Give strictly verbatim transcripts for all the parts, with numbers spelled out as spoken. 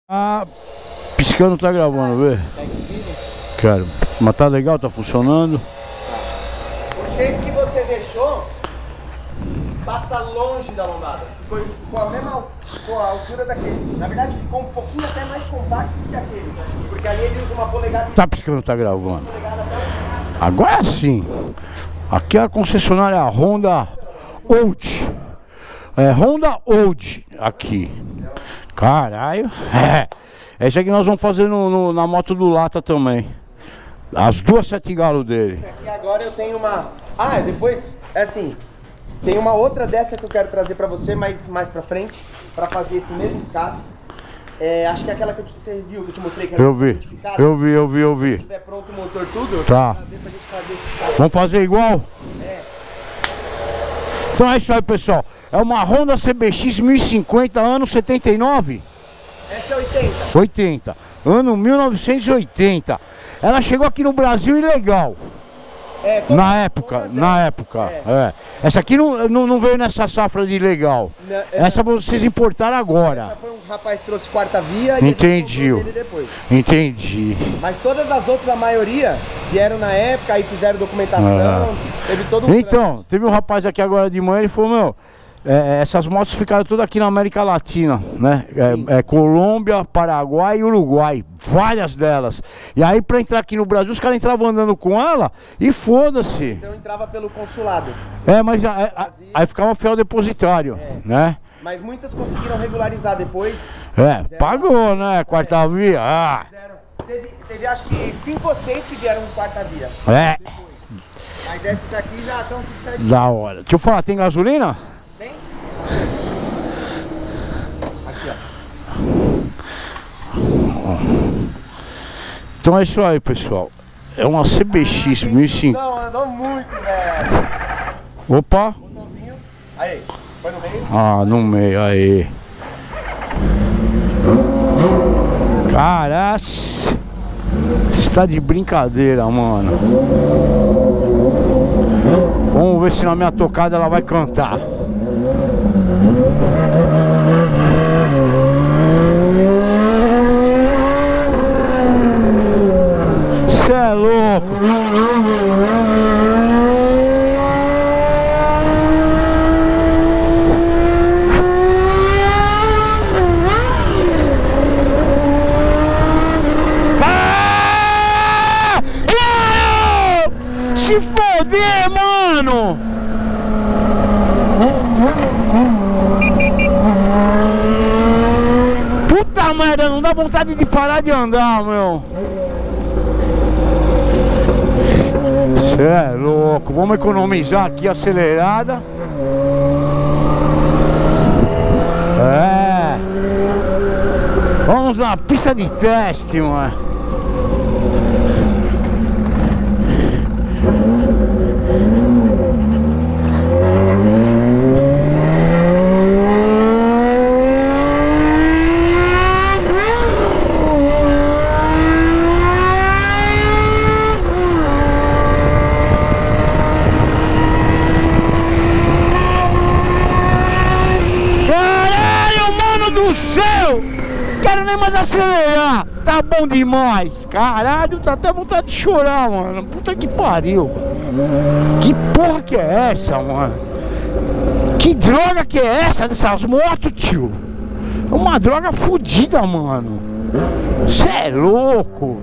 Ah, piscando tá gravando, vê? Quero. Mas tá legal, tá funcionando. O jeito que você deixou passa longe da lombada. Ficou, ficou a mesma ficou a altura daquele. Na verdade ficou um pouquinho até mais compacto que aquele. Porque ali ele usa uma polegada. Tá piscando, tá gravando. Polegada até o... Agora sim. Aqui é a concessionária Honda Old. É Honda Old aqui. Caralho. É. É isso aqui que nós vamos fazer no, no, na moto do Lata também. As duas sete galos dele. Esse aqui agora eu tenho uma... Ah, depois, é assim, tem uma outra dessa que eu quero trazer pra você mais, mais pra frente, pra fazer esse mesmo escape. É, acho que é aquela que eu te, você viu, que eu te mostrei que era Eu vi, eu vi, eu vi, eu vi. Se tiver pronto o motor tudo, eu tá. quero trazer pra gente fazer esse escape. Vamos fazer igual? É. Então é isso aí, pessoal. É uma Honda C B X mil e cinquenta, ano setenta e nove? Essa é oitenta. oitenta. Ano mil novecentos e oitenta. Ela chegou aqui no Brasil ilegal. É, todas, Na época, na época. É. É. Essa aqui não, não, não veio nessa safra de ilegal. Na, é, Essa vocês importaram agora. Essa foi um rapaz que trouxe quarta via e Entendi. ele depois. Entendi. Mas todas as outras, a maioria, vieram na época, aí fizeram documentação, É. teve todo um... Então, teve um rapaz aqui agora de manhã, ele falou, meu, é, essas motos ficaram todas aqui na América Latina, né? É, é Colômbia, Paraguai e Uruguai, várias delas. E aí pra entrar aqui no Brasil, os caras entravam andando com ela e foda-se. Então entrava pelo consulado. É, mas a, a, aí ficava fiel depositário, É. né? Mas muitas conseguiram regularizar depois. É, Fizeram- pagou, né? Quarta via. Ah, Fizeram, teve, teve acho que cinco ou seis que vieram com quarta via. é, Mas esses daqui já estão tudo certinho. da hora. Deixa eu falar, tem gasolina? Tem? Aqui, ó. Então é isso aí, pessoal. É uma C B X mil e cinquenta. Não, andou muito, velho. Opa! Botãozinho. Aí, foi no meio. Ah, no meio, aí. Caraca, você tá de brincadeira, mano. Vamos ver se na minha tocada ela vai cantar. Cê é louco. Se foder, mano! Puta merda, não dá vontade de parar de andar, meu. Cê é louco, vamos economizar aqui a acelerada. É. Vamos na pista de teste, mano. Do céu! Quero nem mais acelerar! Tá bom demais! Caralho, dá até vontade de chorar, mano! Puta que pariu! Que porra que é essa, mano? Que droga que é essa dessas motos, tio? É uma droga fodida, mano! Cê é louco!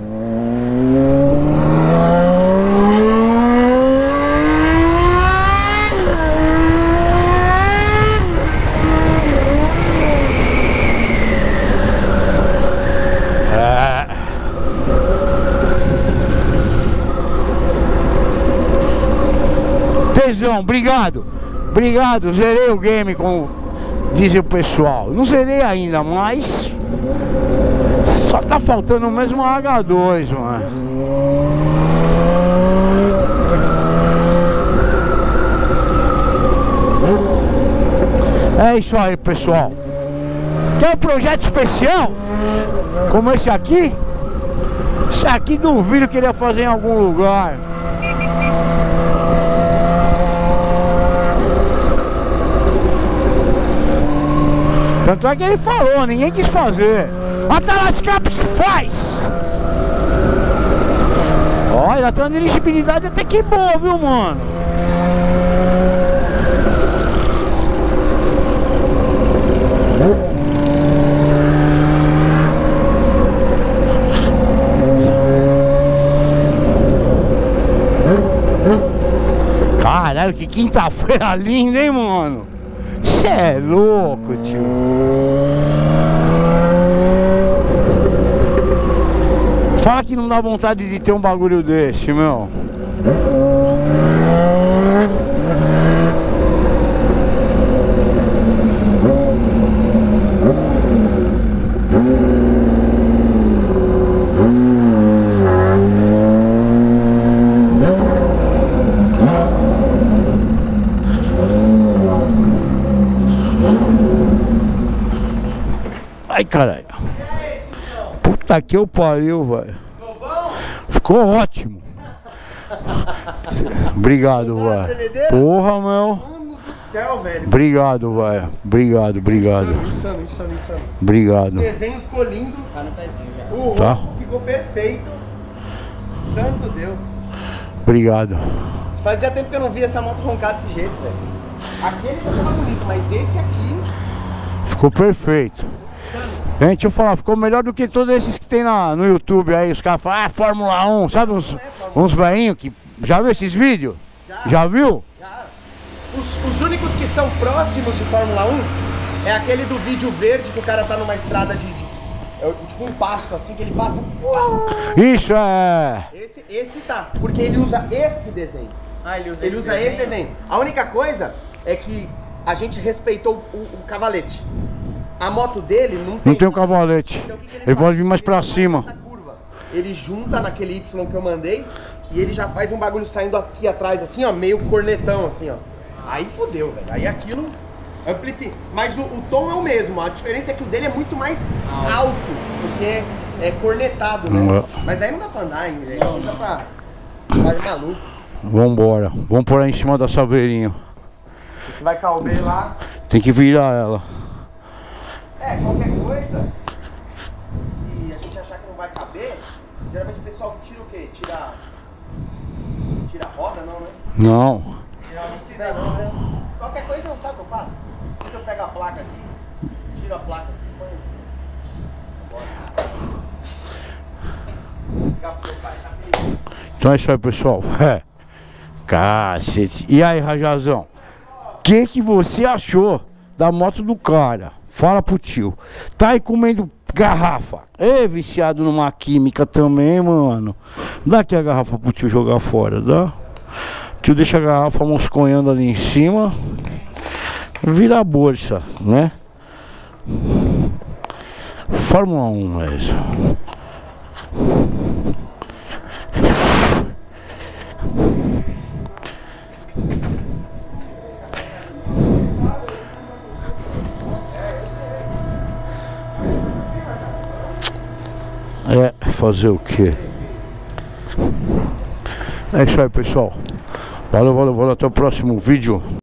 Tesão, obrigado. Obrigado, zerei o game, como diz o pessoal. Não zerei ainda, mas só tá faltando mesmo a H dois, mano. É isso aí, pessoal. Quer um projeto especial como esse aqui? Esse aqui duvido que ele ia fazer em algum lugar. Tanto é que ele falou, ninguém quis fazer. A Talascap faz! Olha, tem uma dirigibilidade até que boa, viu, mano? Caralho, que quinta-feira linda, hein, mano? Cê é louco, tio. Fala que não dá vontade de ter um bagulho desse, meu. Ai, caralho. Puta que eu pariu, velho. Ficou ótimo. Obrigado, velho. Porra, meu. Obrigado, velho. Obrigado, obrigado. Insano, insano, insano. Obrigado. O desenho ficou lindo. Tá no pezinho já. O Tá. ronco ficou perfeito. Santo Deus. Obrigado. Fazia tempo que eu não via essa moto roncar desse jeito, velho. Aquele já tava bonito, mas esse aqui... Ficou perfeito. Gente, deixa eu falar, ficou melhor do que todos esses que tem na, no YouTube aí. Os caras falam, ah, Fórmula um, sabe? Uns, uns velhinhos que... Já viu esses vídeos? Já. Já viu? Já. Os, os únicos que são próximos de Fórmula um é aquele do vídeo verde que o cara tá numa estrada de... de é, tipo um pasto assim, que ele passa... Isso é... Esse, esse tá, porque ele usa esse desenho. Ah, ele usa Ele usa esse desenho. A única coisa é que a gente respeitou o, o cavalete. A moto dele não tem... Não tem um cavalete. Então, o que que Ele faz? pode vir mais Ele pra faz cima. essa curva. Ele junta naquele Y que eu mandei e ele já faz um bagulho saindo aqui atrás, assim, ó, meio cornetão, assim, ó. Aí fodeu, velho. Aí aquilo amplifica. Mas o, o tom é o mesmo. A diferença é que o dele é muito mais alto, porque é cornetado, né? Não é. Mas aí não dá pra andar ainda. Aí não dá pra... Vai maluco. Vambora. Vamos pôr aí em cima da saveirinha. Você vai calber lá. Tem que virar ela. É, qualquer coisa, se a gente achar que não vai caber, geralmente o pessoal tira o quê? Tira. Tira a roda, não, né? Não. Tira, não precisa não, né? Qualquer coisa, sabe o que eu faço? Depois eu pego a placa aqui, tiro a placa aqui e põe assim. Bora. Ligar pro meu pai, já fez. Então é isso aí, pessoal. É. Cacete. E aí, Rajazão? O que que você achou da moto do cara? Fala pro tio. Tá aí comendo garrafa. Ê, viciado numa química também, mano. Dá aqui a garrafa pro tio jogar fora, dá? O tio deixa a garrafa mosconhando ali em cima. Vira a bolsa, né? Fórmula um é isso. É, fazer o quê? É isso aí, pessoal. Valeu, valeu, valeu. Até o próximo vídeo.